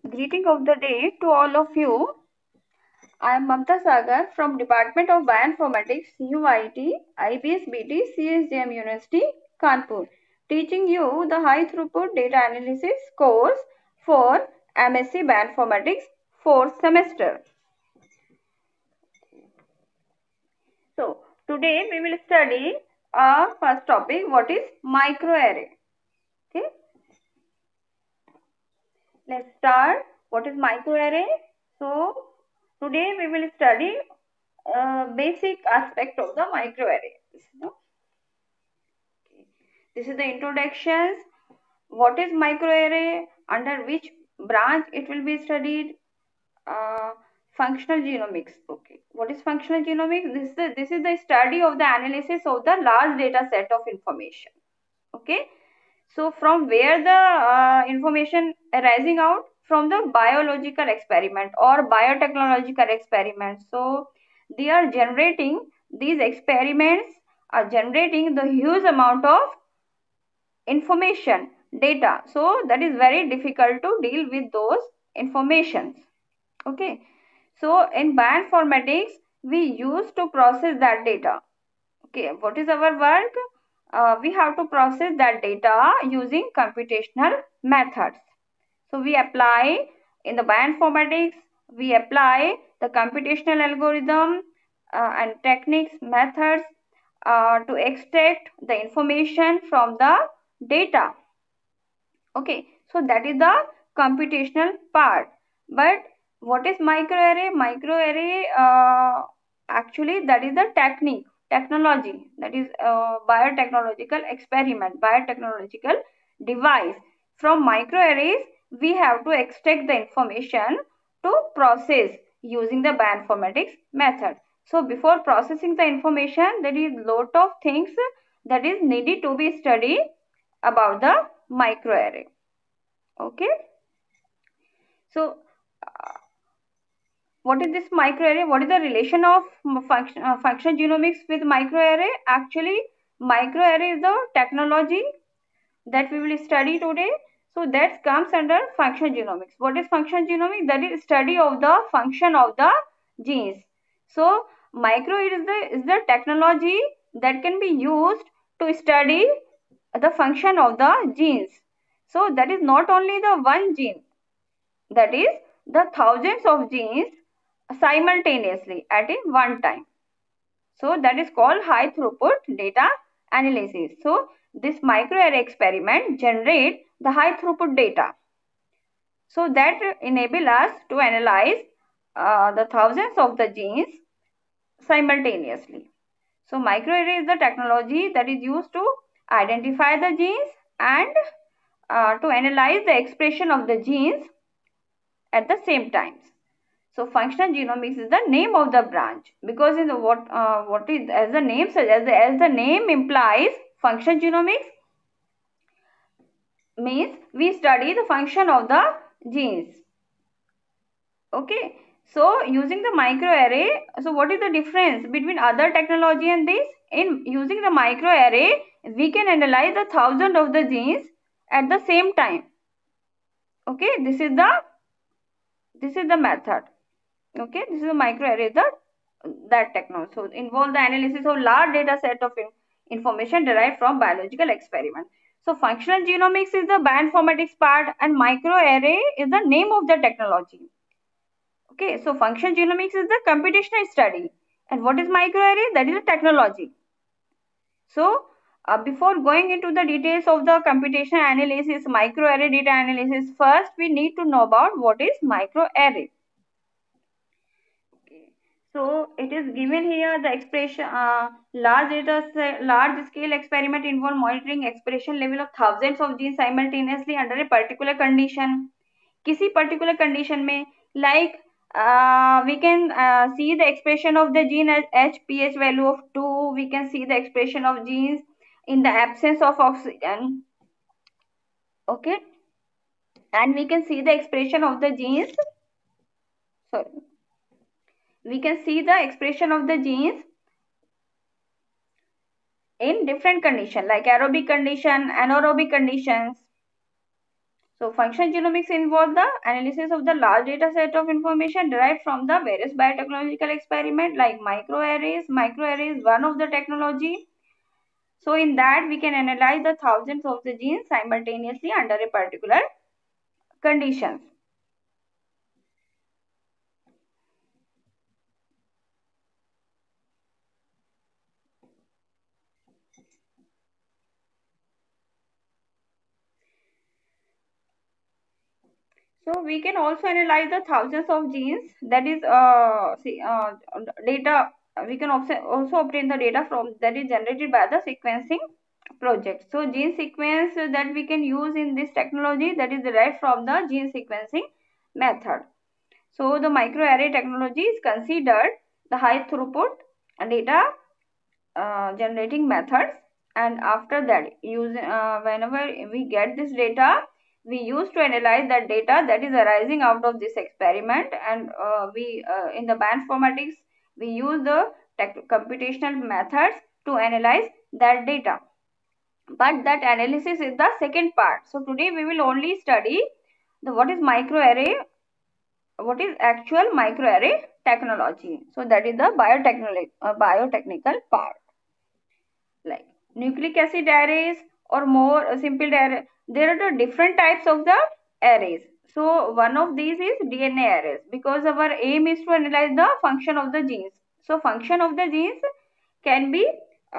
Greeting of the day to all of you. I am Mamta Sagar from Department of Bioinformatics, UIT, IBSBT, CSJM University, Kanpur, teaching you the high throughput data analysis course for MSc Bioinformatics 4th semester. So, today we will study our first topic, what is microarray. Okay, let's start. What is microarray? So, today we will study basic aspect of the microarray. This is the introductions. What is microarray? Under which branch it will be studied? Uh, Functional genomics. Okay. What is functional genomics? This is the study of the analysis of the large data set of information. Okay. So from where the information arising out? From the biological experiment or biotechnological experiment. So they are generating, these experiments are generating the huge amount of information, data. So that is very difficult to deal with those informations. Okay. So in bioinformatics, we use to process that data. Okay. What is our work? We have to process that data using computational methods. So we apply in the bioinformatics, we apply the computational algorithm and techniques, methods to extract the information from the data. Okay, so that is the computational part. But what is microarray? Microarray actually that is the technology, that is biotechnological experiment, biotechnological device. From microarrays we have to extract the information to process using the bioinformatics method. So before processing the information, there is lot of things that is needed to be studied about the microarray. Okay, so what is this microarray? What is the relation of functional genomics with microarray? Actually, microarray is the technology that we will study today. So that comes under functional genomics. What is functional genomics? That is study of the function of the genes. So micro is the technology that can be used to study the function of the genes. So that is not only the one gene, that is the thousands of genes simultaneously at a one time. So that is called high throughput data analysis. So this microarray experiment generate the high throughput data. So that enable us to analyze the thousands of the genes simultaneously. So microarray is the technology that is used to identify the genes and to analyze the expression of the genes at the same times. So functional genomics is the name of the branch, because in the what is, as the name suggests, as the name implies, functional genomics means we study the function of the genes. Okay, so using the microarray, so what is the difference between other technology and this? In using the microarray, we can analyze the thousands of the genes at the same time. Okay, this is the method. Okay, this is a microarray, that technology. So involve the analysis of large data set of information derived from biological experiment. So functional genomics is the bioinformatics part and microarray is the name of the technology. Okay, so functional genomics is the computational study, and what is microarray? That is a technology. So before going into the details of the computational analysis, microarray data analysis, first we need to know about what is microarray. So it is given here the expression large scale experiment involve monitoring expression level of thousands of genes simultaneously under a particular condition. किसी particular condition में, like we can see the expression of the gene as HPH value of 2. We can see the expression of genes in the absence of oxygen. Okay, and we can see the expression of the genes. Sorry. We can see the expression of the genes in different conditions like aerobic condition, anaerobic conditions. So functional genomics involve the analysis of the large data set of information derived from the various biotechnological experiment like microarrays. Microarray is one of the technology. So in that we can analyze the thousands of the genes simultaneously under a particular conditions. So we can also analyze the thousands of genes, that is data. We can also obtain the data from that is generated by the sequencing project. So gene sequence that we can use in this technology, that is derived from the gene sequencing method. So the microarray technology is considered the high throughput data generating methods, and after that whenever we get this data, we use to analyze that data that is arising out of this experiment, and we in the bioinformatics we use the computational methods to analyze that data. But that analysis is the second part. So today we will only study the what is microarray, what is actual microarray technology. So that is the biotechnical part. Like nucleic acid arrays or more simple array, there are the different types of the arrays. So one of these is DNA arrays, because our aim is to analyze the function of the genes. So function of the genes can be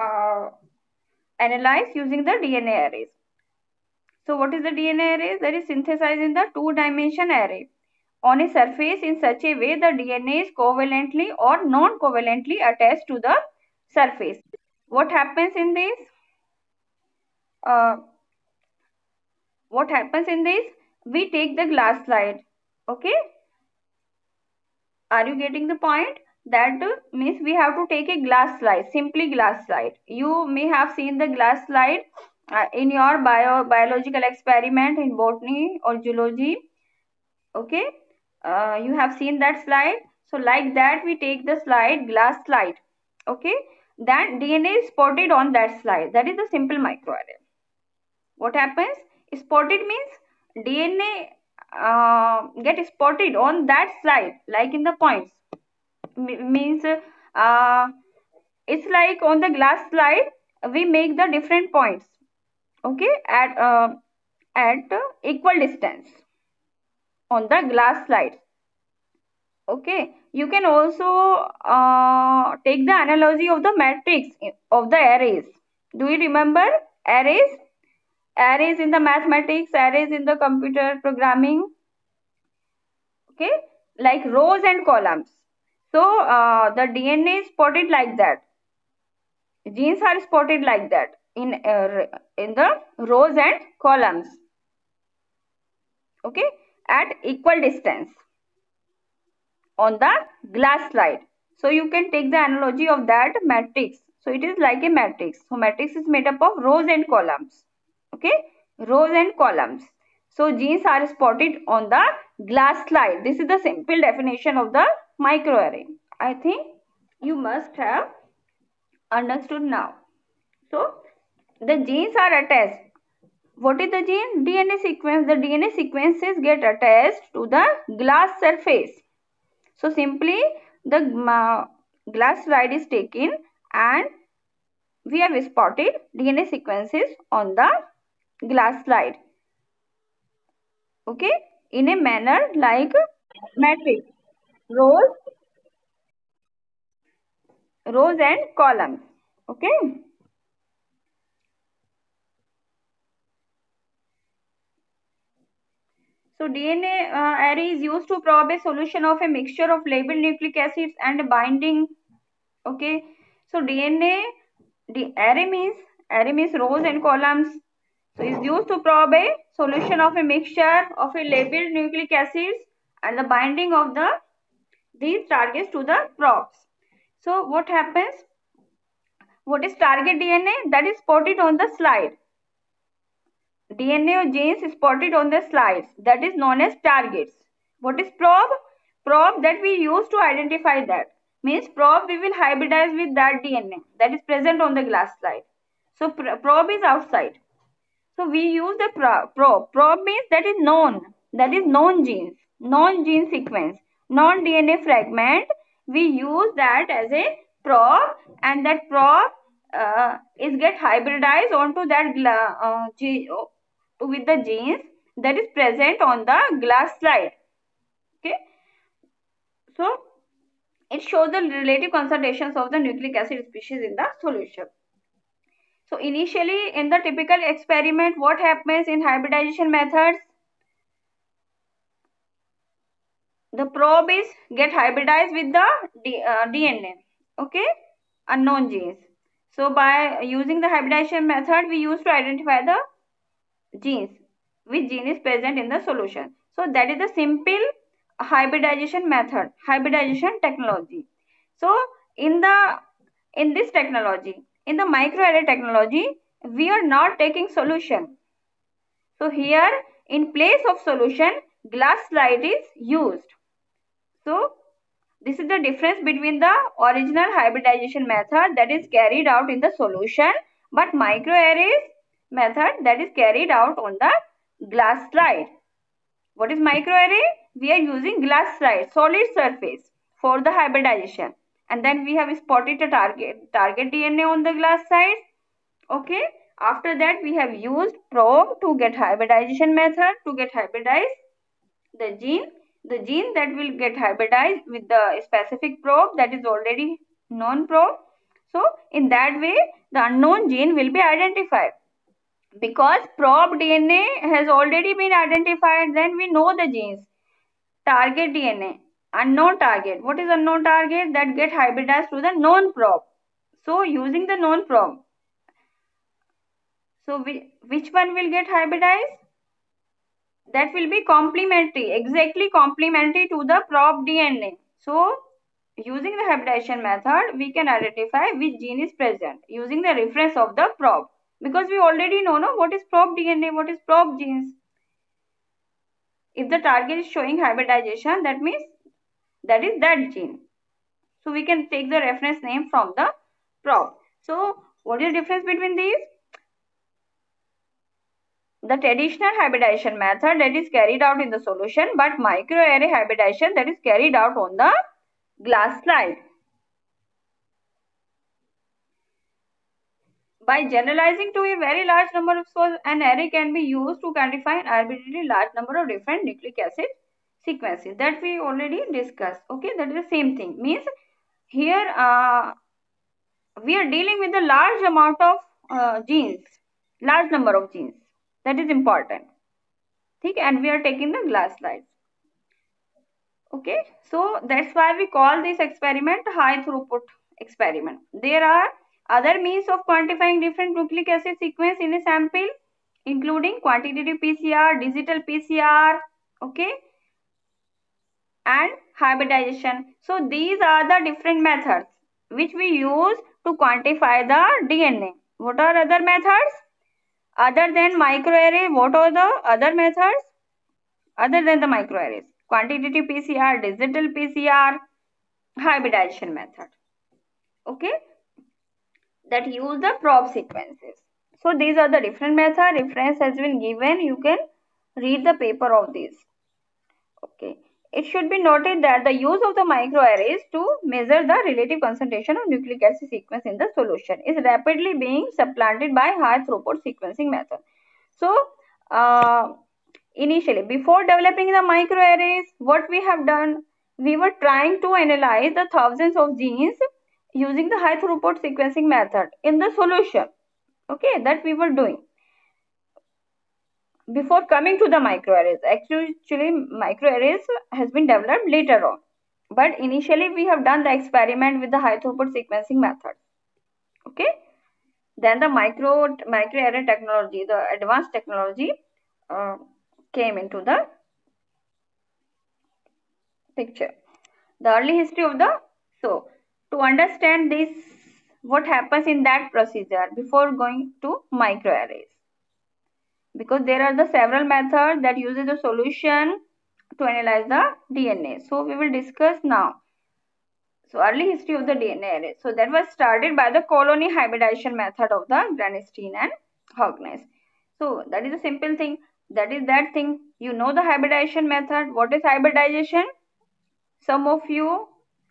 analyzed using the DNA arrays. So what is the DNA array? That is synthesized in the two-dimension array on a surface in such a way the DNA is covalently or non-covalently attached to the surface. What happens in this? Uh, what happens in this? We take the glass slide. Okay, are you getting the point? That means we have to take a glass slide, simply glass slide. You may have seen the glass slide in your biological experiment in botany or zoology. Okay, you have seen that slide. So like that we take the slide, glass slide. Okay, then DNA is spotted on that slide. That is the simple microarray. What happens? Spotted means DNA get spotted on that slide, like in the points. Means it's like on the glass slide we make the different points. Okay, at equal distance on the glass slide. Okay, you can also take the analogy of the matrix of the arrays. Do you remember arrays? Arrays in the mathematics, arrays in the computer programming. Okay, like rows and columns. So the DNA is spotted like that. Genes are spotted like that in the rows and columns. Okay, at equal distance on the glass slide. So you can take the analogy of that matrix. So it is like a matrix. So matrix is made up of rows and columns. Okay, rows and columns. So genes are spotted on the glass slide. This is the simple definition of the microarray. I think you must have understood now. So the genes are attached. What is the gene? DNA sequence. The DNA sequences get attached to the glass surface. So simply the glass slide is taken and we have spotted DNA sequences on the glass slide. Okay, in a manner like matrix, rows, rows and columns. Okay. So DNA array is used to probe a solution of a mixture of labeled nucleic acids and binding. Okay. So DNA the array means rows and columns. So is used to probe a solution of a mixture of a labeled nucleic acids and the binding of these targets to the probes. So what happens? What is target DNA? That is spotted on the slide. DNA or genes spotted on the slides, that is known as targets. What is probe? Probe that we use to identify that. Means probe we will hybridize with that DNA that is present on the glass slide. So probe is outside. So we use the probe. Probe means that is known genes, non-gene sequence, non-DNA fragment. We use that as a probe, and that probe is get hybridized onto that with the genes that is present on the glass slide. Okay, so it shows the relative concentrations of the nucleic acid species in the solution. So initially in the typical experiment, what happens in hybridization methods? The probe is get hybridized with the DNA, okay, unknown genes. So by using the hybridization method, we use to identify the genes, which gene is present in the solution. So that is the simple hybridization method, hybridization technology. So in this technology, in the microarray technology, we are not taking solution. So here in place of solution, glass slide is used. So this is the difference between the original hybridization method that is carried out in the solution, but microarrays method that is carried out on the glass slide. What is microarray? We are using glass slide, solid surface for the hybridization, and then we have spotted the target DNA on the glass side. Okay. After that, we have used probe to get hybridization method to get hybridized the gene that will get hybridized with the specific probe that is already known probe. So in that way, the unknown gene will be identified. Because probe DNA has already been identified, then we know the genes. Target DNA, unknown target. What is unknown target? That get hybridized to the known probe. So using the known probe, so which one will get hybridized? That will be complementary, exactly complementary to the probe DNA. So using the hybridization method, we can identify which gene is present using the reference of the probe, because we already know what is probe DNA, what is probe genes. If the target is showing hybridization, that means that is that gene. So we can take the reference name from the probe. So what is the difference between these? The traditional hybridization method that is carried out in the solution, but microarray hybridization that is carried out on the glass slide. By generalizing to a very large number of sources, an array can be used to quantify an arbitrarily large number of different nucleic acid sequences. That we already discussed. Okay, that is the same thing. Means here we are dealing with a large amount of genes, large number of genes. That is important. Okay, and we are taking the glass slide. Okay, so that's why we call this experiment high throughput experiment. There are other means of quantifying different nucleic acid sequence in a sample, including quantitative PCR, digital PCR, okay, and hybridization. So these are the different methods which we use to quantify the DNA. What are other methods? Other than microarray, what are the other methods? Other than the microarrays, quantitative PCR, digital PCR, hybridization method, okay, that use the probe sequences. So these are the different methods. Reference has been given. You can read the paper of these. Okay. It should be noted that the use of the microarrays to measure the relative concentration of nucleic acid sequence in the solution is rapidly being supplanted by high throughput sequencing method. So initially, before developing the microarrays, what we have done, we were trying to analyze the thousands of genes using the high throughput sequencing method in the solution. Okay, that we were doing before coming to the microarrays. Actually, microarrays has been developed later on, but initially we have done the experiment with the high throughput sequencing method. Okay, then the microarray technology, the advanced technology, came into the picture. The early history of the, so to understand this, what happens in that procedure before going to microarrays, because there are the several methods that uses the solution to analyze the DNA. So we will discuss now. So early history of the DNA array. So that was started by the colony hybridization method of the Granstein and Hognes. So that is a simple thing. That is that thing. You know the hybridization method. What is hybridization? Some of you,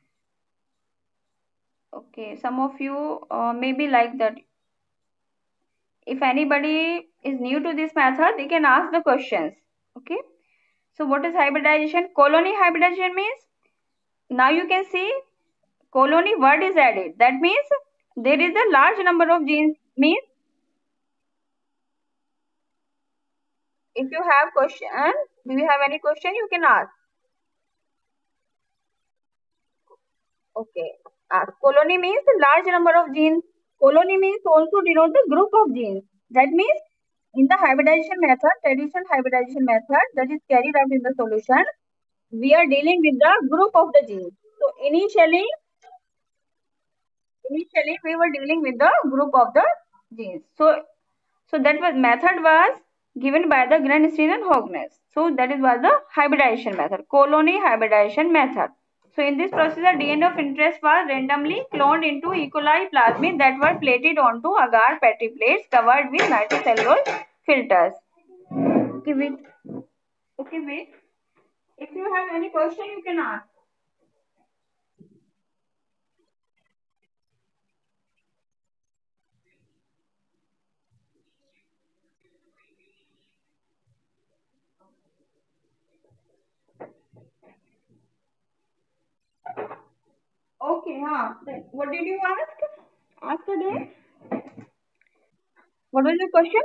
okay, some of you maybe like that. If anybody is new to this method, they can ask the questions. Okay. So what is hybridization? Colony hybridization means, now you can see colony word is added. That means there is a large number of genes. Means if you have question, do you have any question you can ask? Okay. Colony means a large number of genes. Colony means also denote the group of genes. That means in the hybridization method, traditional hybridization method that is carried out in the solution, we are dealing with the group of the genes. So initially we were dealing with the group of the genes. So that was method was given by the Grenstein and Hogness. So that is was the hybridization method, colony hybridization method. So in this procedure, DNA of interest was randomly cloned into E. coli plasmid that were plated onto agar petri plates covered with nitrocellulose filters. Okay, wait. Okay, wait. If you have any question, you can ask. Okay, huh. What did you ask? Ask again. What was your question?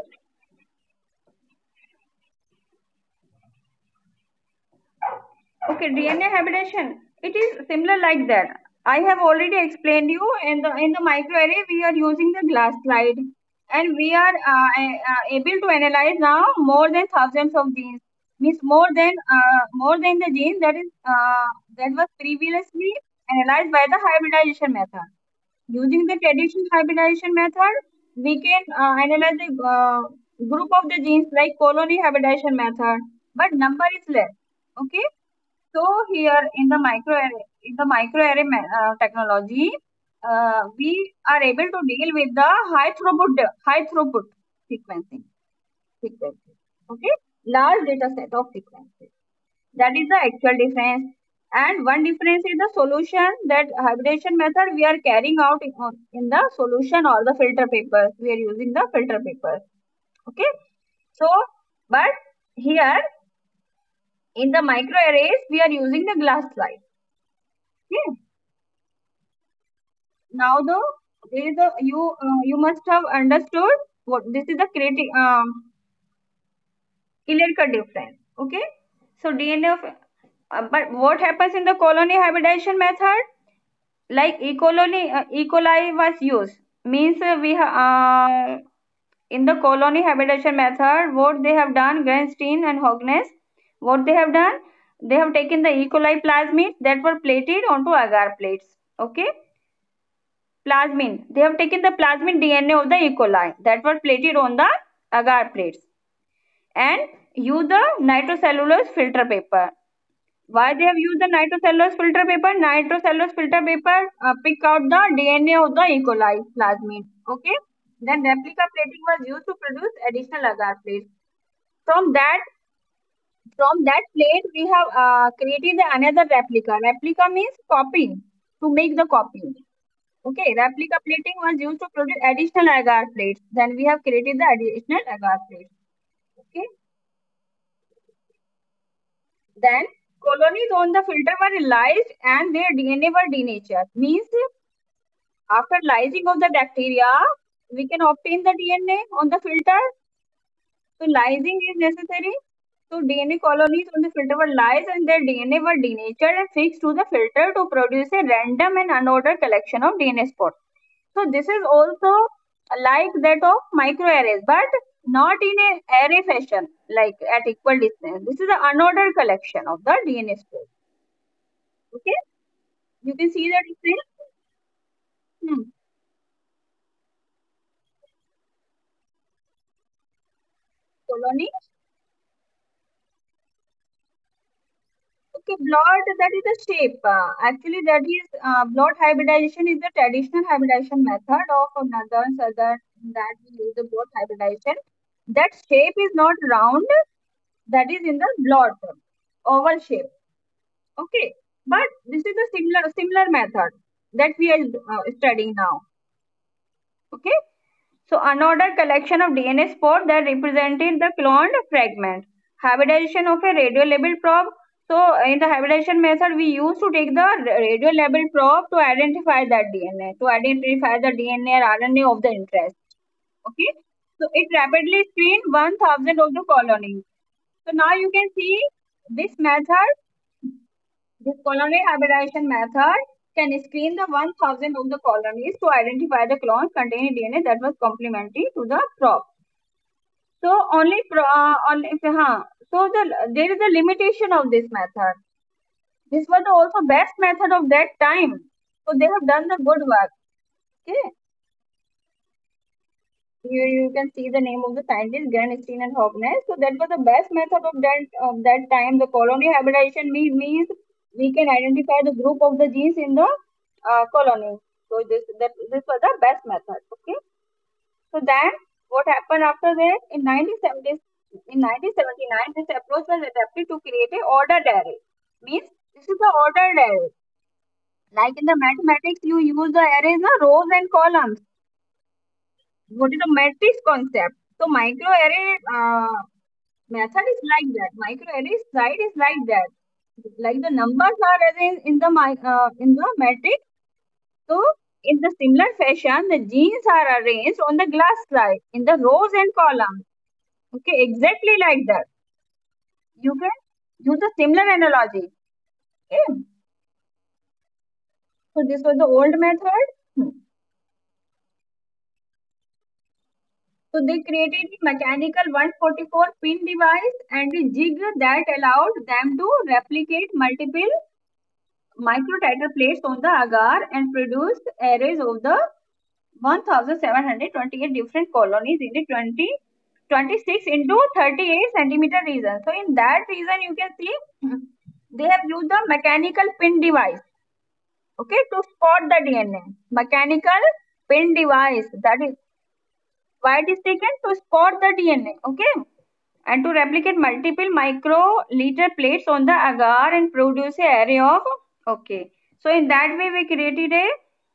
Okay, DNA hybridization. It is similar like that. I have already explained you in the microarray we are using the glass slide, and we are able to analyze now more than thousands of genes. Means more than the genes that was previously analyzed by the hybridization method. Using the traditional hybridization method, we can analyze the group of the genes like colony hybridization method, but number is less. Okay. So here in the microarray technology, we are able to deal with the high throughput sequencing. sequencing. Okay, large data set of sequences. That is the actual difference. And one difference is the solution, that hybridization method we are carrying out in the solution or the filter papers. We are using the filter papers. Okay. So, but here in the microarrays we are using the glass slide. Okay. Now though there is a you must have understood what this is the creating clear cut difference. Okay. So DNA of but what happens in the colony hybridization method? Like E. coli was used. Means in the colony hybridization method, what they have done, Grenstein and Hogness, what they have done, they have taken the E. coli plasmids that were plated onto agar plates. Okay, plasmid. They have taken the plasmid DNA of the E. coli that were plated on the agar plates and use the nitrocellulose filter paper. Why they have used the nitrocellulose filter paper? Nitrocellulose filter paper pick out the DNA of the E. coli plasmid. Okay. Then replica plating was used to produce additional agar plates. From that from that plate we have created another replica. Replica means copying, to make the copy. Okay. Replica plating was used to produce additional agar plates. Then we have created the additional agar plates. Okay. Then colonies on the filter were lysed and their DNA were denatured. Means after lysing of the bacteria, we can obtain the DNA on the filter. So lysing is necessary. So DNA colonies on the filter were lysed and their DNA were denatured and fixed to the filter to produce a random and unordered collection of DNA spots. So this is also like that of microarrays, but not in a array fashion, like at equal distance. This is an unordered collection of the DNA spots. Okay, you can see the difference. Hmm. Colony. Okay, blot, that is the shape. Actually, that is blot hybridization is the traditional hybridization method of northern southern that we use the blot hybridization. That shape is not round, that is in the blot, oval shape. Okay, but this is a similar method that we are studying now. Okay, so unordered collection of DNA spore that represented the cloned fragment. Hybridization of a radio labeled probe. So in the hybridization method, we used to take the radio labeled probe to identify that DNA, to identify the DNA or RNA of the interest. Okay, so it rapidly screened 1000 of the colonies. So now you can see this method, this colony hybridization method can screen the 1000 of the colonies to identify the clones containing DNA that was complementary to the crop. So there is a limitation of this method. This was the also best method of that time. So they have done the good work. Okay. Here you can see the name of the scientist, Granstein and Hopkins. So that was the best method of that time. The colony hybridization means we can identify the group of the genes in the colony. So this was the best method. Okay. So then what happened after that? In 1979, this approach was adapted to create a ordered array. Means this is the ordered array. Like in the mathematics, you use the arrays, the rows and columns. What is the matrix concept? So microarray method is like that. Microarray slide is like that. Like the numbers are arranged in the matrix. So in the similar fashion, the genes are arranged on the glass slide in the rows and columns. Okay, exactly like that. You can use a similar analogy. Okay. So this was the old method. So they created the mechanical 144 pin device and the jig that allowed them to replicate multiple microtitle plates on the agar and produce arrays of the 1728 different colonies in the 26 into 38 centimeter region. So in that region you can see they have used the mechanical pin device, okay, to spot the DNA. Mechanical pin device, that is why it is taken to spot the DNA, okay, and to replicate multiple microliter plates on the agar and produce a array of, okay. So in that way we created a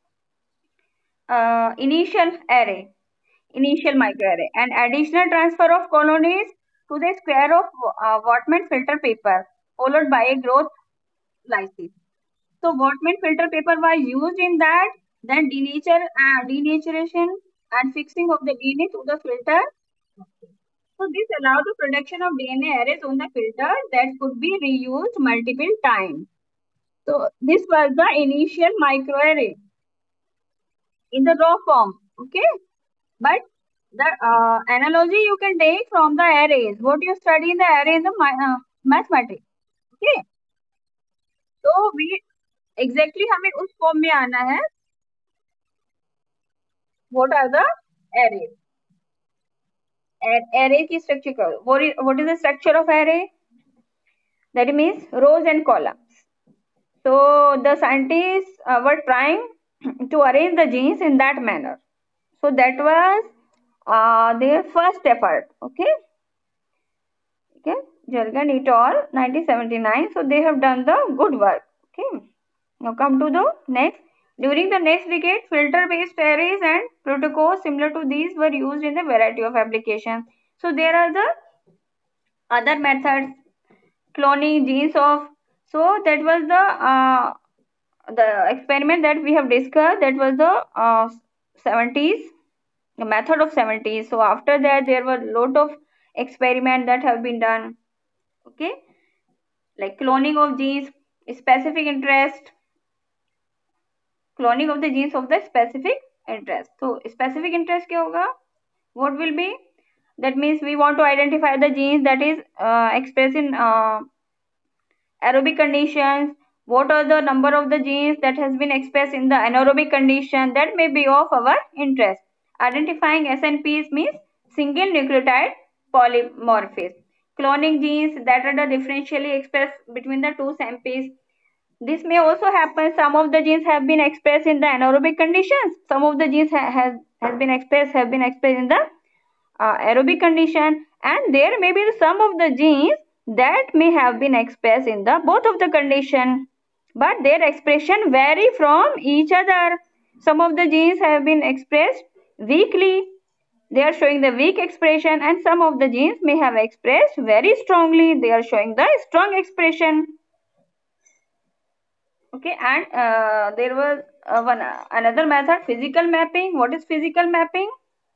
initial array, initial microarray, and additional transfer of colonies to the square of Whatman filter paper followed by a growth lysis. So Whatman filter paper was used in that, then denaturation and fixing of the DNA to the filter. So this allowed the production of DNA arrays on the filter that could be reused multiple times. So this was the initial microarray in the raw form, okay? But the analogy you can take from the arrays. What you study in the array in the mathematics, okay? तो we exactly हमें उस form में आना है. What are the arrays? Array की structure करो. What is the structure of array? That means rows and columns. So the scientists were trying to arrange the genes in that manner. So that was their first effort. Okay. Okay. Jergen et al. 1979. So they have done the good work. Okay. Now come to the next. During the next decade, filter-based arrays and protocols similar to these were used in a variety of applications. So there are the other methods, cloning genes of. So that was the experiment that we have discussed. That was the 70s, the method of 70s. So after that, there were a lot of experiments that have been done. Okay, like cloning of genes, specific interest. Cloning of the genes of the specific interest. So specific interest क्या होगा? What will be? That means we want to identify the genes that is expressed in aerobic conditions. What are the number of the genes that has been expressed in the anaerobic condition that may be of our interest. Identifying SNPs means single nucleotide polymorphism. Cloning genes that are the differentially expressed between the two SNPs. This may also happen. Some of the genes have been expressed in the anaerobic conditions. Some of the genes have been expressed in the aerobic condition, and there may be some of the genes that may have been expressed in the both of the condition, but their expression vary from each other. Some of the genes have been expressed weakly, they are showing the weak expression, and some of the genes may have expressed very strongly, they are showing the strong expression. Okay, and there was another method, physical mapping. What is physical mapping?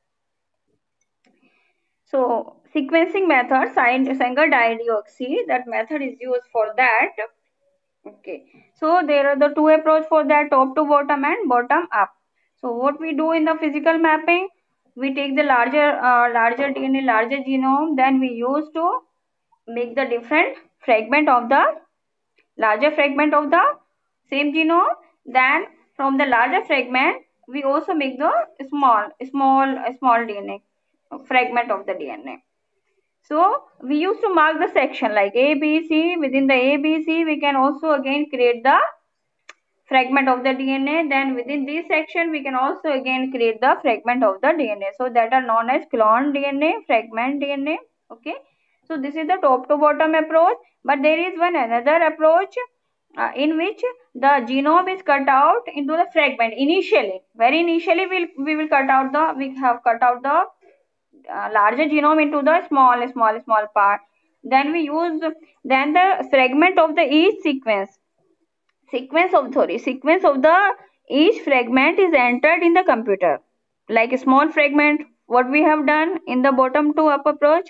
So sequencing method, Sanger diadeoxy, that method is used for that. Okay, so there are the two approach for that, top to bottom and bottom up. So what we do in the physical mapping, we take the larger DNA, larger genome, then we use to make the different fragment of the larger fragment of the same genome. Then from the larger fragment, we also make the small DNA fragment of the DNA. So we used to mark the section like A, B, C. Within the A, B, C, we can also again create the fragment of the DNA. Then within this section, we can also again create the fragment of the DNA. So that are known as clone DNA, fragment DNA. Okay. So this is the top to bottom approach. But there is one another approach in which the genome is cut out into the fragment initially. Very initially, we have cut out the larger genome into the small part. Then then the fragment of the each sequence of the each fragment is entered in the computer. Like a small fragment, what we have done in the bottom up approach,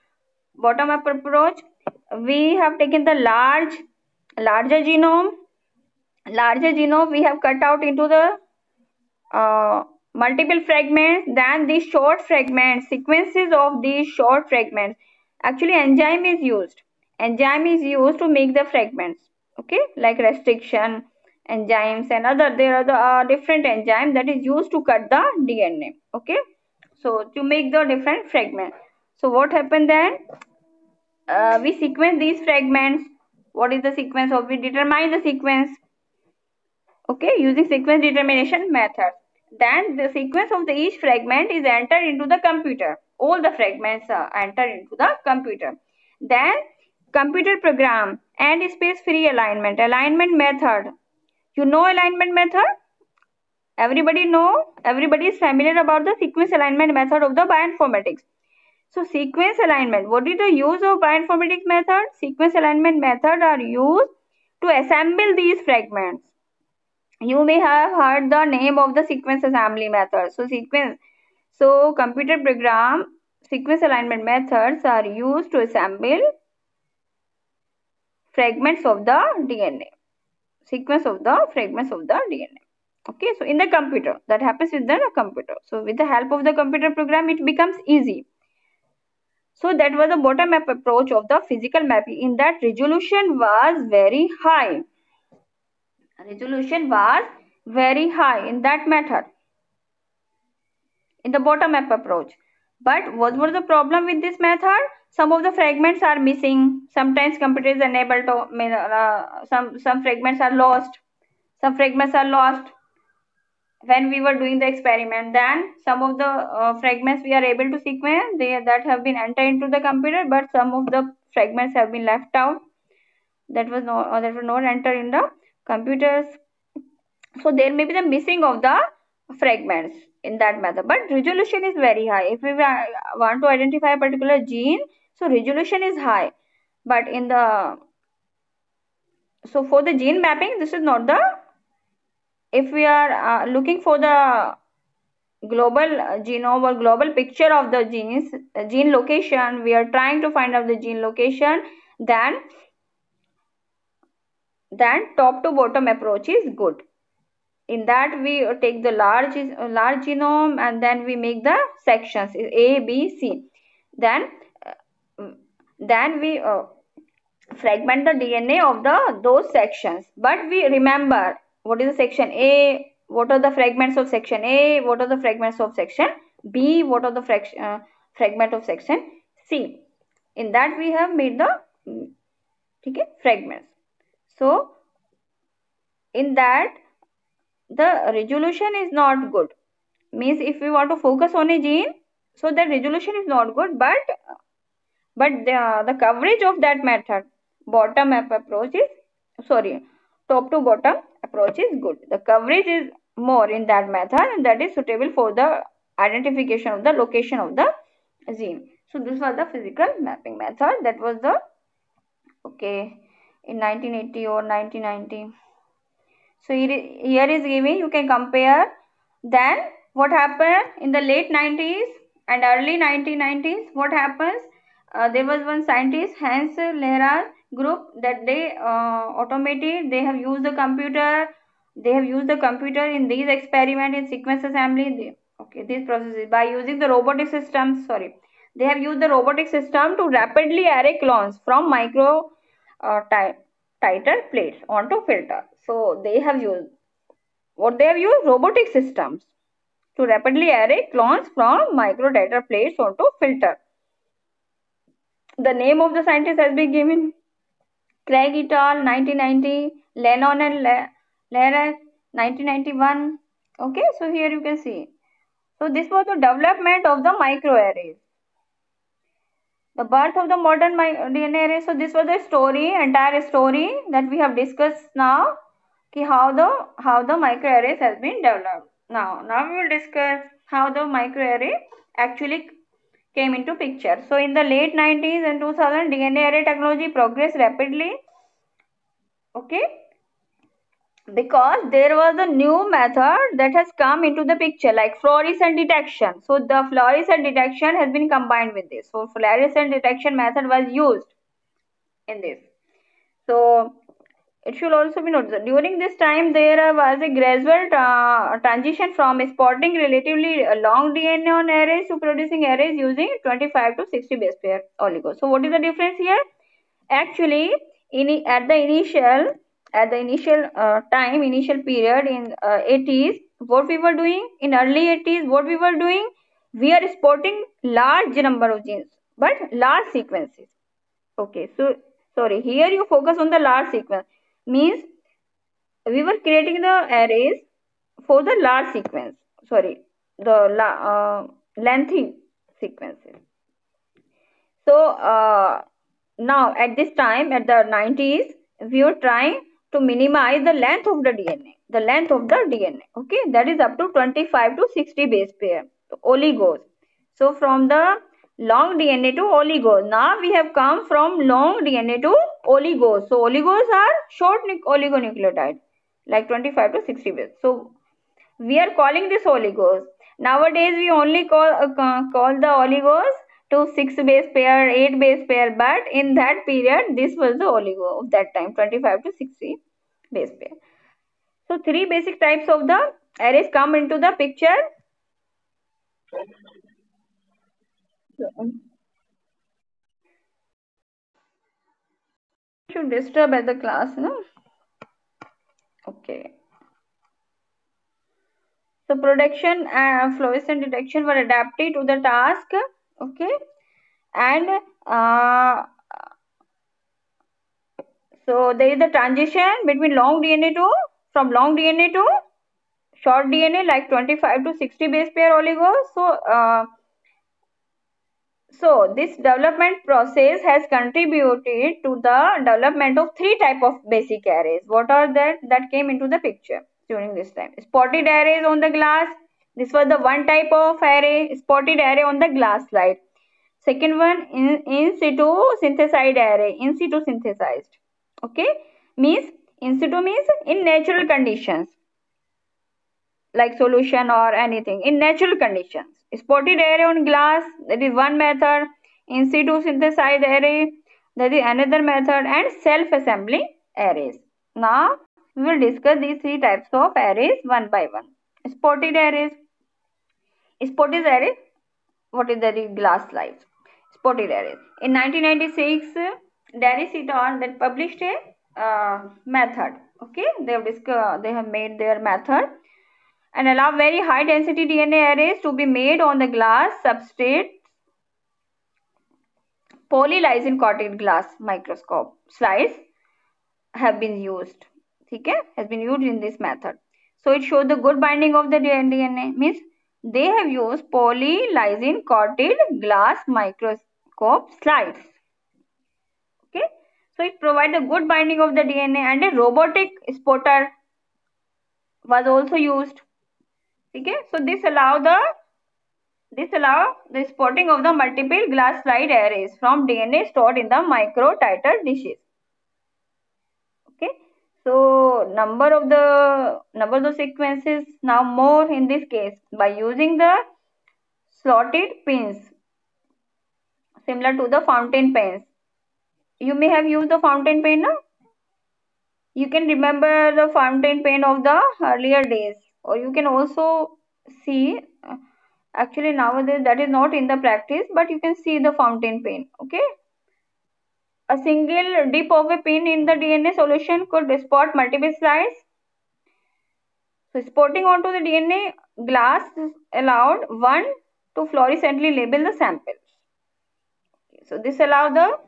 we have taken the larger genome. We have cut out into the multiple fragments. Then these short fragments, sequences of these short fragments, actually enzyme is used to make the fragments. Okay, like restriction enzymes and there are the different enzymes that is used to cut the DNA. Okay, so to make the different fragments. So what happened then, we sequence these fragments. What is the sequence of, we determine the sequence, okay, using sequence determination method. Then the sequence of each fragment is entered into the computer. All the fragments are entered into the computer. Then computer program and space free alignment method. You know alignment method? Everybody is familiar about the sequence alignment method of the bioinformatics. So sequence alignment, what is the use of bioinformatics method? Sequence alignment method are used to assemble these fragments. You may have heard the name of the sequence assembly method. So computer program sequence alignment methods are used to assemble fragments of the DNA. Sequence of the fragments of the DNA. Okay, so in the computer, that happens with the computer. So with the help of the computer program, it becomes easy. So that was the bottom up approach of the physical mapping. In that, resolution was very high. Resolution was very high in that method, in the bottom up approach. But what was the problem with this method? Some of the fragments are missing. Sometimes computer is unable to, some fragments are lost. When we were doing the experiment. Then some of the fragments we are able to sequence, that have been entered into the computer, but some of the fragments have been left out. That was not entered in the computers. So there may be the missing of the fragments in that method, but resolution is very high. If we want to identify a particular gene, so resolution is high. But for the gene mapping, this is not the, if we are looking for the global genome or global picture of the gene location, we are trying to find out the gene location, then top to bottom approach is good. In that, we take the large genome and then we make the sections A, B, C. Then we fragment the DNA of those sections. But we remember what is the section A, what are the fragments of section A, what are the fragments of section B, what are the fragment of section C. In that, we have made the fragments. So in that, the resolution is not good. Means if we want to focus on a gene, So that resolution is not good, but the coverage of that method, bottom up approach is, sorry, top to bottom approach is good. The coverage is more in that method, and that is suitable for the identification of the location of the gene. So this was the physical mapping method that was the, okay, in 1980 or 1990. So here is given, you can compare. Then what happened in the late 90s and early 1990s? What happens? There was one scientist, Hans Lehrer group, that they automated. They have used the computer. They have used the computer in these experiments in sequence assembly. Okay, these processes by using the robotic systems. Sorry, they have used the robotic system to rapidly array clones from micro tighter plates onto filter. So they have used robotic systems to rapidly array clones from micro tighter plates onto filter. The name of the scientist has been given, Craig et al. 1990, Lennon and Lehrer 1991. Okay, so here you can see. So this was the development of the microarrays. The birth of the modern DNA array. So this was the story, entire story that we have discussed now. How the microarrays has been developed. Now we will discuss how the microarray actually came into picture. So in the late 90s and 2000, DNA array technology progressed rapidly. Okay, because there was a new method that has come into the picture, like fluorescent detection. So the fluorescent detection has been combined with this. So fluorescent detection method was used in this. So it should also be noticed during this time there was a gradual transition from spotting relatively long DNA on arrays to producing arrays using 25 to 60 base pair oligos. So what is the difference here? Actually, at the initial initial period in 80s, what we were doing in early 80s, what we were doing, we are spotting large number of genes, but large sequences. Okay, so sorry, here you focus on the large sequence, means we were creating the arrays for the large sequence, sorry, the lengthy sequences. So now at this time, at the 90s, we were trying to minimize the length of the DNA, okay, that is up to 25 to 60 base pair, so oligos. So from the long DNA to oligos, now we have come from long DNA to oligos. So oligos are short oligonucleotides, like 25 to 60 base. So we are calling this oligos. Nowadays we only call the oligos to 6 base pair, 8 base pair, but in that period this was the oligo of that time, 25 to 60 base pair. So three basic types of the arrays come into the picture. Should disturb at the class, no? Okay. So production and fluorescent detection were adapted to the task. Okay, and so there is the transition between long DNA to from long DNA to short DNA, like 25 to 60 base pair oligos. So this development process has contributed to the development of three type of basic arrays. What are that came into the picture during this time? Spotted arrays on the glass. This was the one type of array, spotted array on the glass slide. Second one, in situ synthesized array, in situ synthesized. Okay, means in situ means in natural conditions, like solution or anything in natural conditions. Spotted array on glass, that is one method. In situ synthesized array, that is another method. And self-assembly arrays. Now we will discuss these three types of arrays one by one. Spotted arrays. Spotted array, what is the glass slides? Spotted arrays. In 1996, Darius et al. That published a method. Okay, they have made their method and allow very high density DNA arrays to be made on the glass substrate. Polylysin coated glass microscope slides have been used. Okay, has been used in this method. So it shows the good binding of the DNA, means they have used polylysin coated glass microscope slides. Okay, so it provides a good binding of the DNA, and a robotic spotter was also used. Okay, so this allow the spotting of the multiple glass slide arrays from DNA stored in the microtiter dishes. Okay, so number of the sequences now more in this case by using the slotted pins similar to the fountain pens. You may have used the fountain pen, no? You can remember the fountain pen of the earlier days, or you can also see actually nowadays that is not in the practice, but you can see the fountain pen. Okay, a single dip of a pin in the DNA solution could spot multiple slides. So spotting onto the DNA glass allowed one to fluorescently label the samples. So this allowed the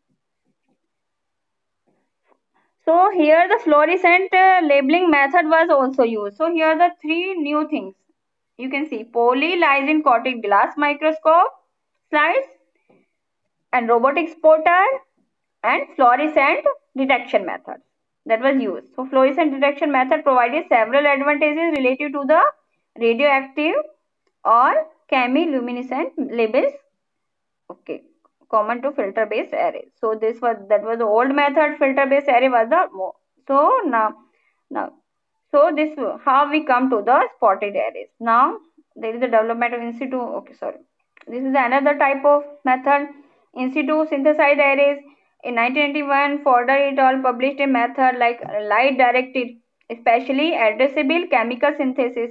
So here the fluorescent labeling method was also used. So here are the three new things. You can see polylysin coated glass microscope slides and robotic spotter and fluorescent detection method that was used. So fluorescent detection method provided several advantages related to the radioactive or chemiluminescent labels. Okay, common to filter based array. So that was the old method. Filter based array was the so now so this how we come to the spotted arrays. Now there is a development of in situ. Okay, sorry. This is another type of method, in situ synthesized arrays. In 1991, Fodor et al. Published a method like light directed, especially addressable chemical synthesis.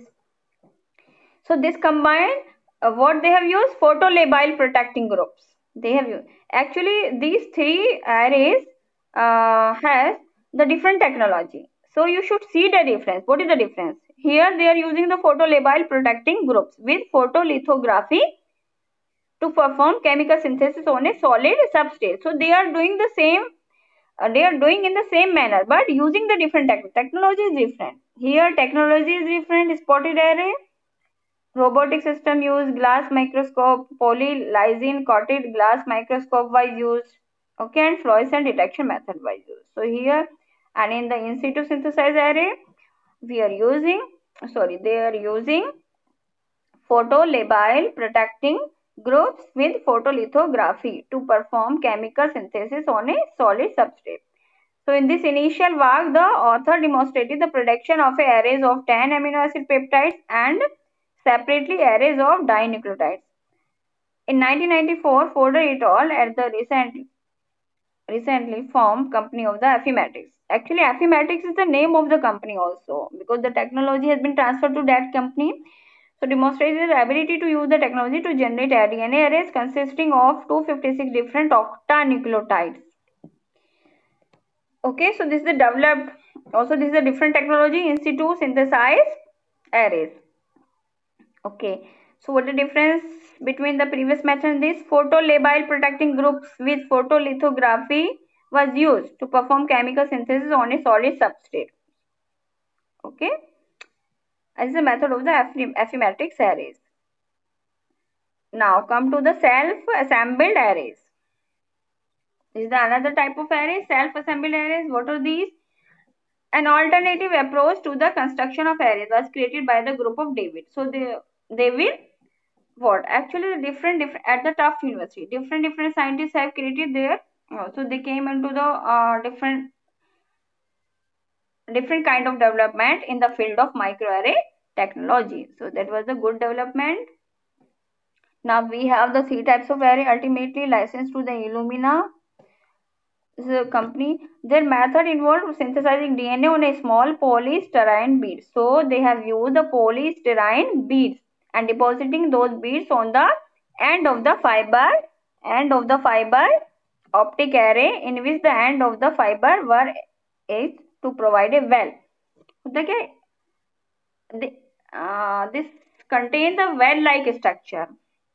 So this combined what they have used, photolabile protecting groups. They have used actually these three arrays has the different technology. So you should see the difference. What is the difference? Here they are using the photolabile protecting groups with photolithography to perform chemical synthesis on a solid substrate. So they are doing the same. They are doing in the same manner, but using the different technology is different. Here technology is different. Spotted array. Robotic system used glass microscope, polylysin coated glass microscope was used. Okay, and fluorescent detection method was used. So here and in the in situ synthesized array, we are using, they are using photolabile protecting groups with photolithography to perform chemical synthesis on a solid substrate. So in this initial work, the author demonstrated the production of arrays of 10 amino acid peptides and separately arrays of dinucleotides. In 1994, Fodor et al. At the recently formed company of the Affimatics. Actually, Affimatics is the name of the company also because the technology has been transferred to that company. So demonstrated the ability to use the technology to generate DNA arrays consisting of 256 different octanucleotides. Okay, so this is the developed, also this is a different technology, in situ synthesized arrays. Okay, so what the difference between the previous method and this? Photolabile protecting groups with photolithography was used to perform chemical synthesis on a solid substrate. Okay, as the method of the Affimatics arrays. Now come to the self-assembled arrays. This is the another type of array, self-assembled arrays. What are these? An alternative approach to the construction of arrays was created by the group of David. So they will what? Actually different at the Tufts University. Different scientists have created their so they came into the different kind of development in the field of microarray technology. So that was a good development. Now we have the three types of array ultimately licensed to the Illumina the company. Their method involved synthesizing DNA on a small polystyrene bead. So they have used the polystyrene beads and depositing those beads on the end of the fiber optic array in which the end of the fiber were is to provide a well. Okay, this contains a well-like structure.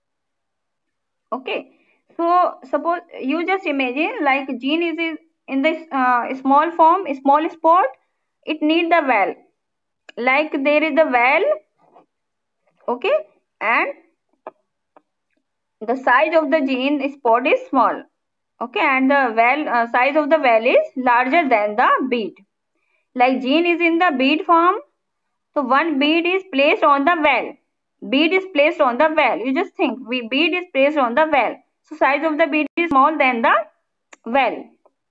Okay, so suppose you just imagine like gene is in this small form, small spot, it need the well. Like there is the well, okay, and the size of the gene spot is small. Okay, and the size of the well is larger than the bead. Like gene is in the bead form, so one bead is placed on the well. Bead is placed on the well. You just think, bead is placed on the well. So size of the bead is small than the well.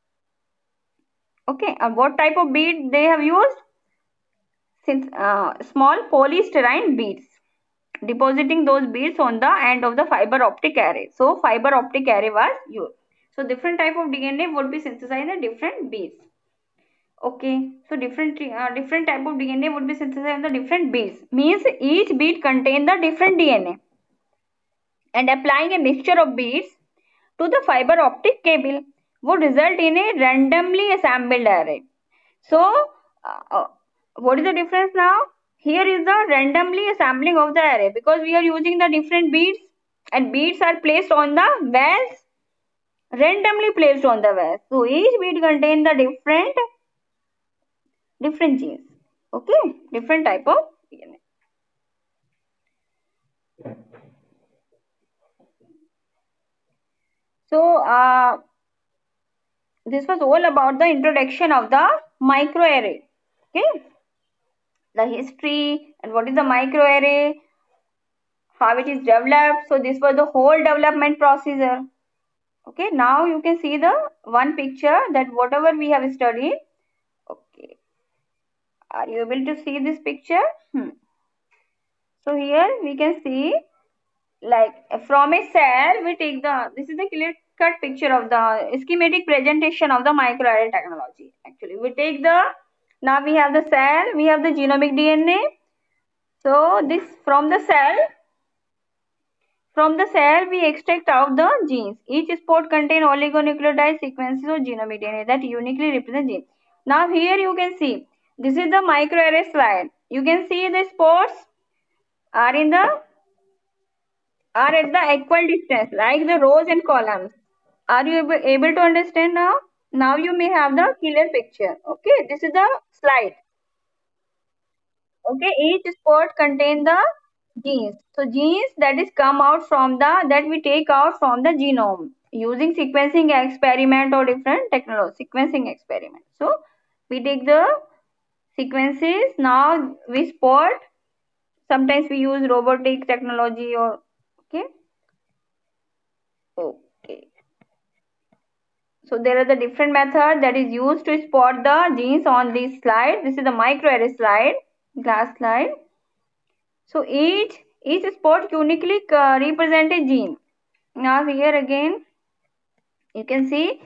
Okay, and what type of bead they have used? Since small polystyrene beads, depositing those beads on the end of the fiber optic array. So fiber optic array was used. So different type of DNA would be synthesized in different beads. Okay, so different type of DNA would be synthesized in the different beads. Means each bead contain the different DNA. And applying a mixture of beads to the fiber optic cable would result in a randomly assembled array. So, what is the difference now? Here is the randomly assembling of the array, because we are using the different beads, and beads are placed on the wells, randomly placed on the wells. So each bead contains the different genes. Okay, different type of DNA. So this was all about the introduction of the microarray. Okay, the history and what is the microarray, how it is developed. So this was the whole development procedure. Okay, now you can see the one picture that whatever we have studied. Okay, are you able to see this picture? So here we can see, like from a cell we take this is the clear cut picture of the schematic presentation of the microarray technology. Actually we take now we have the cell, we have the genomic DNA. So this from the cell we extract out the genes. Each spot contain oligonucleotide sequences of genomic DNA that uniquely represent genes. Now here you can see, this is the microarray slide. You can see the spots are at the equal distance, like the rows and columns. Are you able to understand now? Now you may have the clear picture. Okay, this is the slide. Okay, each spot contain the genes. So genes that is come out from that we take out from the genome using sequencing experiment or different technology sequencing experiment. So we take the sequences. Now we spot. Sometimes we use robotic technology or okay. Okay. So there are the different method that is used to spot the genes on this slide. This is the microarray slide, glass slide. So each spot uniquely represent a gene. Now here again you can see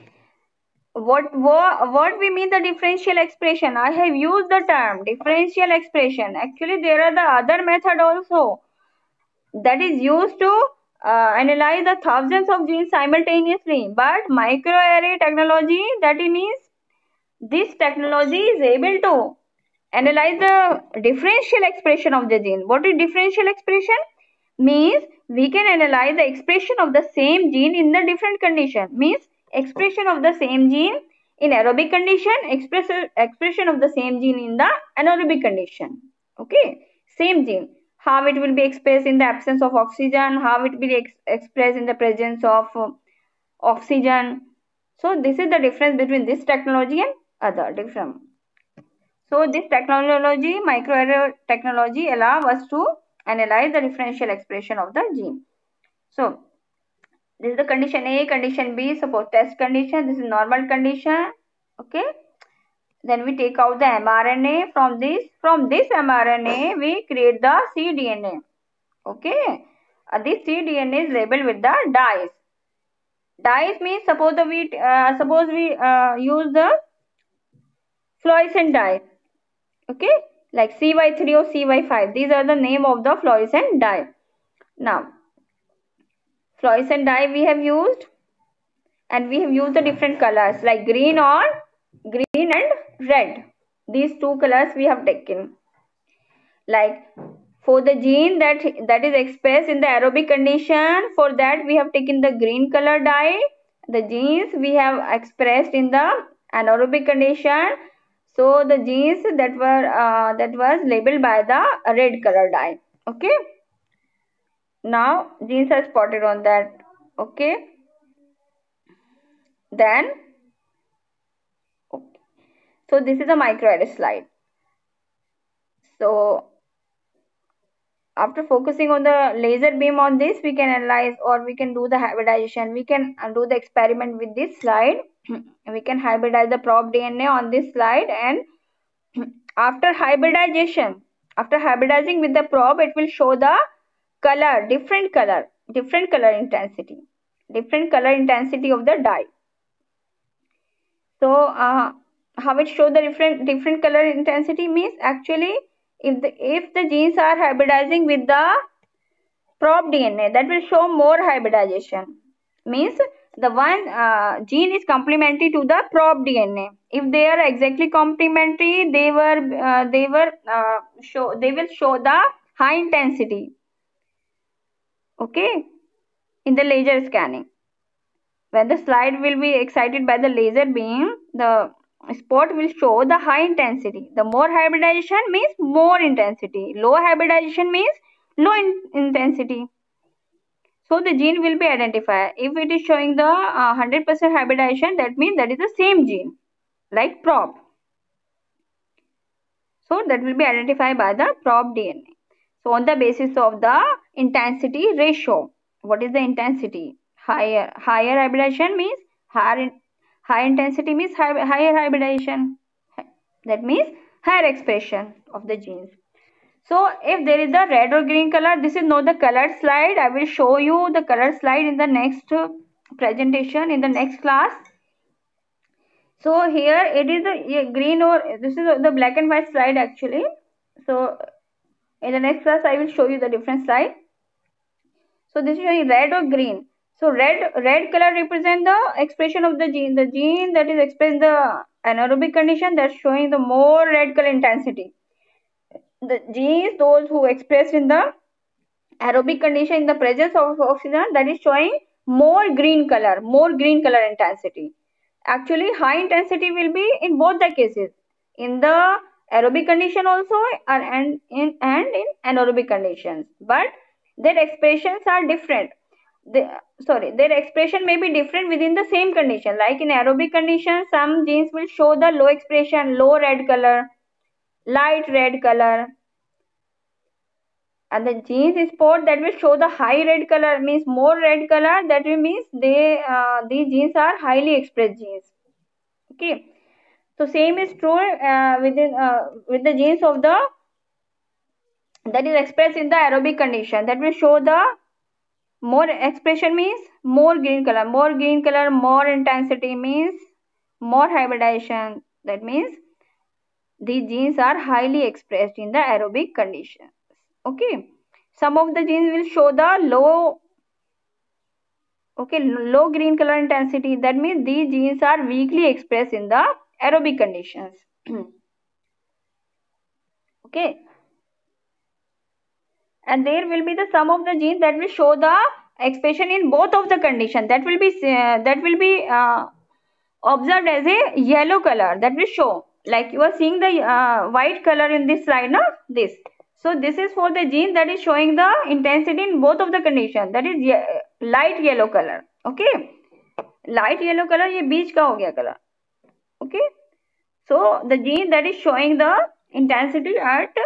what we mean the differential expression. I have used the term differential expression. Actually there are the other method also that is used to analyze the thousands of genes simultaneously, but microarray technology, that means this technology is able to analyze the differential expression of the gene. What is differential expression? Means we can analyze the expression of the same gene in the different condition. Means expression of the same gene in aerobic condition, expression of the same gene in the anaerobic condition. Okay, same gene. How it will be expressed in the absence of oxygen, how it will be expressed in the presence of oxygen. So this is the difference between this technology and other different. So this technology, microarray technology, allow us to analyze the differential expression of the gene. So this is the condition A, condition B, suppose test condition, this is normal condition. Okay. Then we take out the mRNA from this mRNA we create the cDNA. Okay. This cDNA is labeled with the dyes. Dyes means suppose we use the fluorescent dye. Okay, like CY3 or CY5. These are the name of the fluorescent dye. Now, fluorescent dye we have used, and we have used the different colors like green and red. These two colors we have taken. Like for the gene that is expressed in the aerobic condition, for that we have taken the green color dye. The genes we have expressed in the anaerobic condition. So the genes that was labeled by the red color dye. Okay. Now genes are spotted on that. Okay. Then, okay. So this is a microarray slide. So after focusing on the laser beam on this, we can analyze, or we can do the hybridization. We can do the experiment with this slide. We can hybridize the prop DNA on this slide, and after hybridization, after hybridizing with the probe, it will show the color, different color intensity, different color intensity of the dye. So how it show the different color intensity means, actually if the genes are hybridizing with the prop DNA, that will show more hybridization. Means the one gene is complementary to the prop DNA. If they are exactly complementary, they will show the high intensity. Okay, in the laser scanning, when the slide will be excited by the laser beam, the spot will show the high intensity. The more hybridization means more intensity. Low hybridization means low intensity. So the gene will be identified. If it is showing the 100% hybridization, that means that is the same gene, like prop. So that will be identified by the prop DNA. So on the basis of the intensity ratio, what is the intensity? Higher hybridization means high intensity means higher hybridization. That means higher expression of the genes. So if there is a red or green color, this is not the colored slide. I will show you the colored slide in the next presentation, in the next class. So here it is the green, or this is the black and white slide actually. So in the next class I will show you the different slide. So this is showing red or green. So red color represent the expression of the gene. The gene that is expressed in the anaerobic condition, that's showing the more red color intensity. The genes those who expressed in the aerobic condition in the presence of oxygen, that is showing more green color intensity. Actually high intensity will be in both the cases, in the aerobic condition also and in anaerobic conditions, but their expressions are different. Their expression may be different within the same condition. Like in aerobic condition, some genes will show the low expression, low red color, light red color, and the genes spot that will show the high red color means more red color, that will means these genes are highly expressed genes. Okay, so same is true with the genes of the that is expressed in the aerobic condition, that will show the more expression means more green color, more intensity means more hybridization. That means these genes are highly expressed in the aerobic conditions. Okay, some of the genes will show the low green color intensity. That means these genes are weakly expressed in the aerobic conditions. Okay, and there will be the some of the genes that will show the expression in both of the conditions, that will be observed as a yellow color, that will show, like you are seeing the white color in this slide now, this. So this is for the gene that is showing the intensity in both of the conditions, that is light yellow color. Okay, light yellow color, ये बीच का हो गया color. Okay, so the gene that is showing the intensity at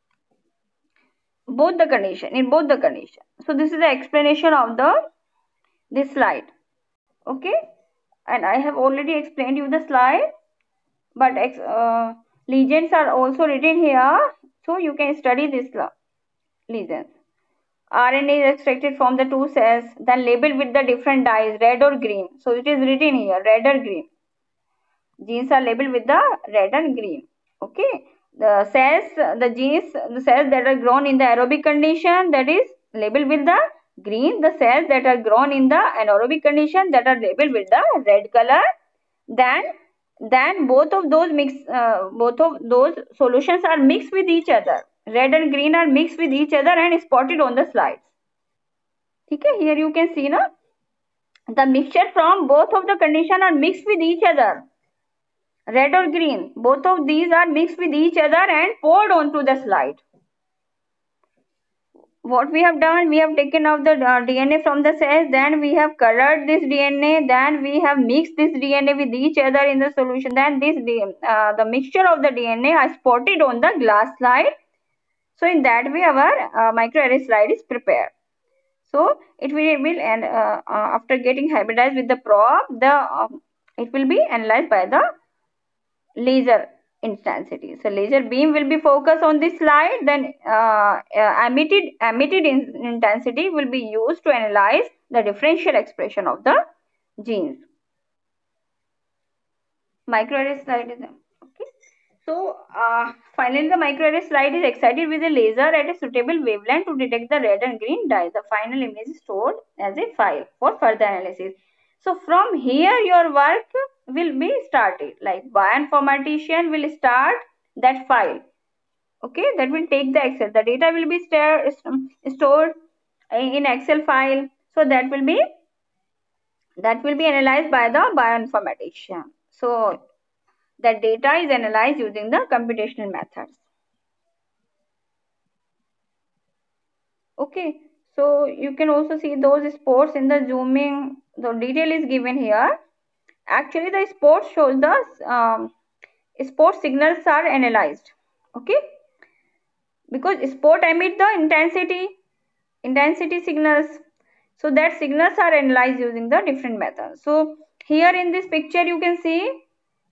both the condition, in both the condition. So this is the explanation of this slide. Okay, and I have already explained you the slide, but legends are also written here, so you can study this legends. RNA is extracted from the two cells, then labeled with the different dyes, red or green. So it is written here, red or green. Genes are labeled with the red and green. Okay, the cells that are grown in the aerobic condition, that is labeled with the green. The cells that are grown in the anaerobic condition, that are labeled with the red color. Then both of those solutions are mixed with each other. Red and green are mixed with each other and spotted on the slides. Okay, here you can see now the mixture from both of the condition are mixed with each other. Red or green, both of these are mixed with each other and poured onto the slide. what we have done, we have taken out the DNA from the cells, then we have colored this DNA, then we have mixed this DNA with each other in the solution, then the mixture of the DNA are spotted on the glass slide. So in that way our microarray slide is prepared. So it will and after getting hybridized with the probe, it will be analyzed by the laser intensity. So laser beam will be focused on this slide, then emitted intensity will be used to analyze the differential expression of the genes. Microarray slide is okay. So finally the microarray slide is excited with a laser at a suitable wavelength to detect the red and green dye. The final image is stored as a file for further analysis. So from here your work will be started, like bioinformatician will start that file. Okay, that will take the Excel. The data will be stored in Excel file. So that will be analyzed by the bioinformatician. So that data is analyzed using the computational methods. Okay, so you can also see those spots in the zooming. The detail is given here. Actually, the spot shows the spot signals are analyzed. Okay, because spot emit the intensity signals. So that signals are analyzed using the different methods. So here in this picture you can see,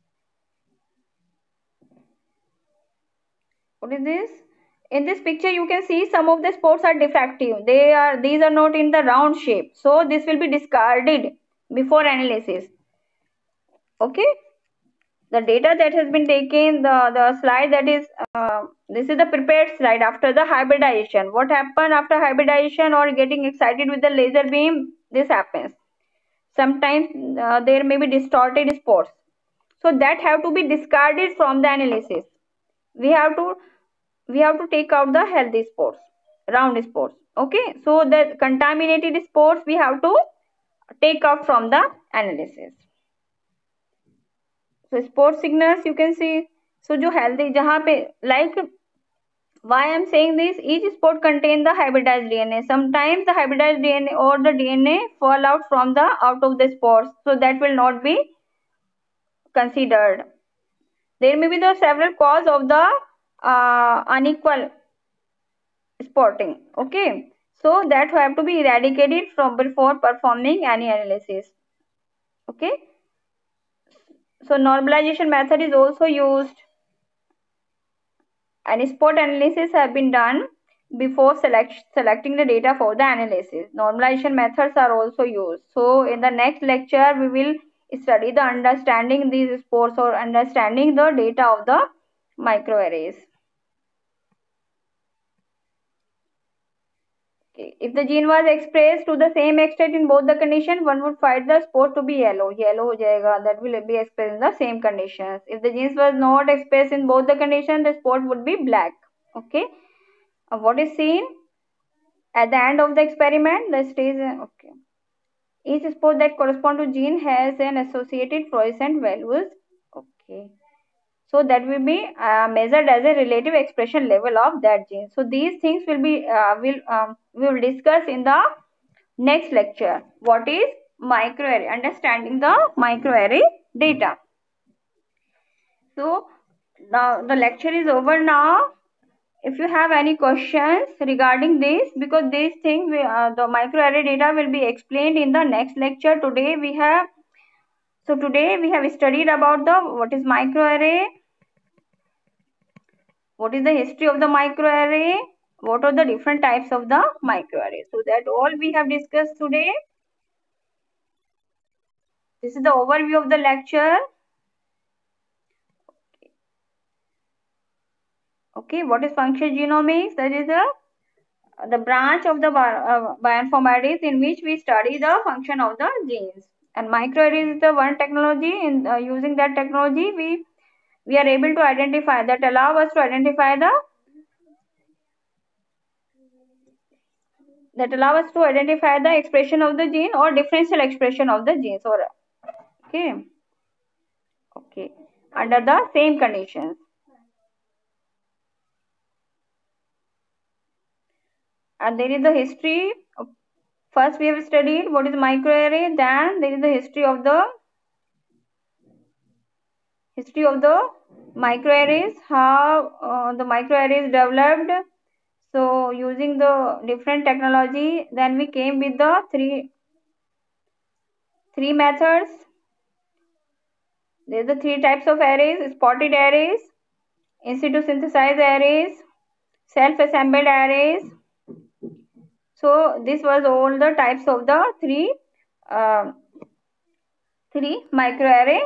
what is this? In this picture you can see some of the spots are defective. These are not in the round shape. So this will be discarded before analysis. Okay. The data that has been taken, the slide that is, this is the prepared slide after the hybridization. What happened after hybridization or getting excited with the laser beam? This happens. Sometimes there may be distorted spots. So that have to be discarded from the analysis. We have to take out the healthy spots, round spots. Okay, so the contaminated spots we have to take out from the analysis. So spot signals you can see. So जो healthy जहाँ पे, like, why I am saying this, each spot contain the hybridized DNA. Sometimes the hybridized DNA or the DNA fall out of the spots, so that will not be considered. There may be the several cause of the unequal spotting. Okay, so that have to be eradicated from before performing any analysis. Okay, so normalization method is also used, and spot analysis have been done before selecting the data for the analysis. Normalization methods are also used. So in the next lecture we will study the understanding these spots or understanding the data of the microarrays. Okay. If the gene was expressed to the same extent in both the conditions, one would find the spot to be yellow. Yellow हो जाएगा, that will be expressed in the same conditions. If the genes was not expressed in both the conditions, the spot would be black. Okay. What is seen at the end of the experiment? The stage. Okay. Each spot that correspond to gene has an associated fluorescent values. Okay. So that will be measured as a relative expression level of that gene. So these things will be we will discuss in the next lecture. What is microarray? Understanding the microarray data. So now the lecture is over now. If you have any questions regarding this, because these things the microarray data will be explained in the next lecture. Today we have studied about the what is microarray, what is the history of the microarray, what are the different types of the microarray. So that all we have discussed today. This is the overview of the lecture. Okay, what is functional genomics? That is the branch of the bioinformatics in which we study the function of the genes. And microarray is the one technology. In using that technology, we are able to identify, that allow us to identify the expression of the gene or differential expression of the genes. Or okay, under the same conditions. And there is the history. First, we have studied what is microarray. Then there is the history of the microarrays, how the microarrays developed. So using the different technology, then we came with the three methods. There are the three types of arrays: spotted arrays, in situ synthesized arrays, self-assembled arrays. So this was all the types of the uh, three microarray.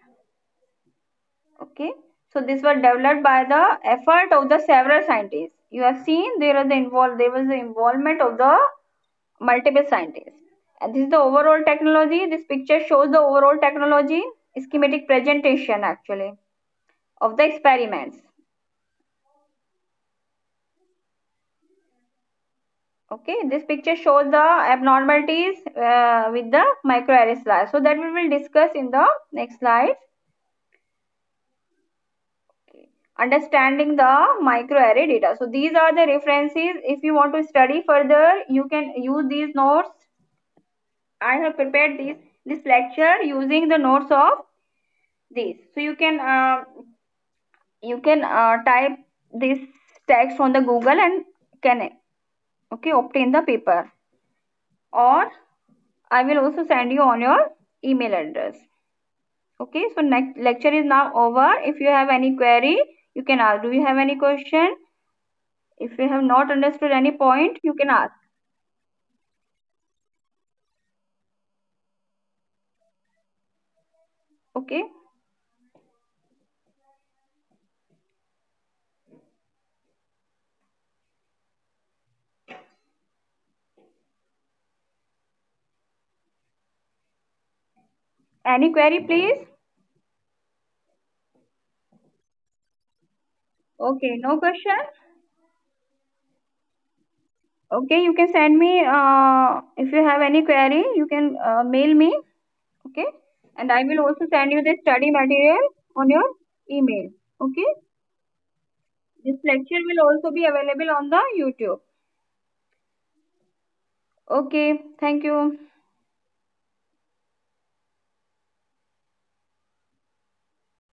Okay. So this was developed by the effort of the several scientists. You have seen there was the involvement of the multiple scientists. And this is the overall technology. This picture shows the overall technology, schematic presentation actually of the experiments. Okay, this picture shows the abnormalities with the microarray slide. So that we will discuss in the next slide. Okay. Understanding the microarray data. So these are the references. If you want to study further, you can use these notes. I have prepared this lecture using the notes of these. So you can type this text on the Google and can obtain the paper, or I will also send you on your email address. Okay, so next lecture is now over. If you have any query, you can ask. Do you have any question? If you have not understood any point, you can ask. Okay. Any query, please? Okay, no question. Okay, you can send me if you have any query, you can mail me. Okay, and I will also send you the study material on your email. Okay, this lecture will also be available on the YouTube. Okay, thank you.